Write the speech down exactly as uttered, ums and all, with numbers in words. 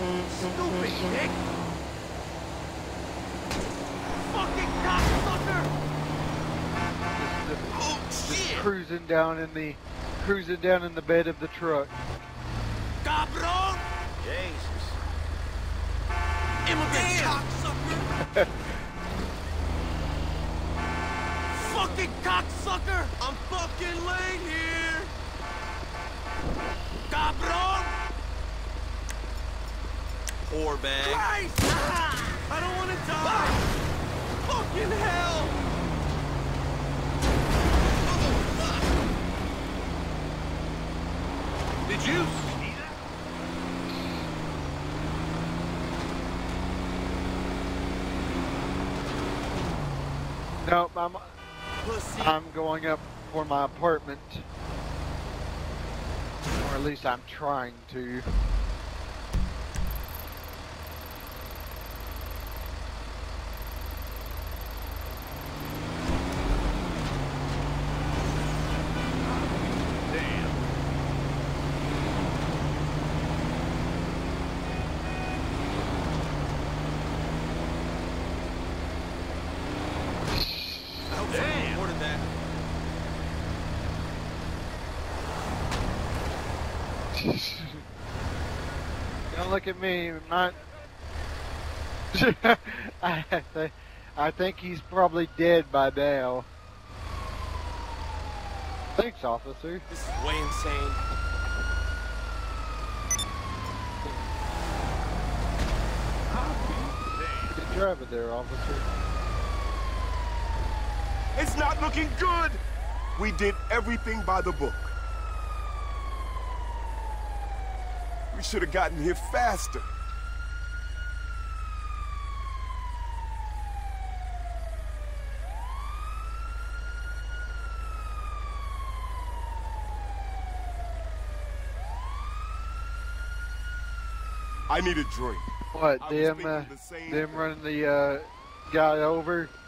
Stupid dick! Fucking cocksucker! Just, just, Oh just shit! cruising down in the cruising down in the bed of the truck. Cabron! Jesus. Immigrant cocksucker! Fucking cocksucker! I'm fucking late here! Cabron! Poor bag. Christ! Ah! I don't want to die! Fucking hell! Did you see that? Nope, I'm Pussy. I'm going up for my apartment, or at least I'm trying to. Don't look at me, I'm not. I, th I think he's probably dead by now. Thanks, officer. This is way insane. Good driving there, officer. It's not looking good! We did everything by the book. We should have gotten here faster. I need a drink. What, I was them, thinking uh, the same them thing. running the uh, guy over?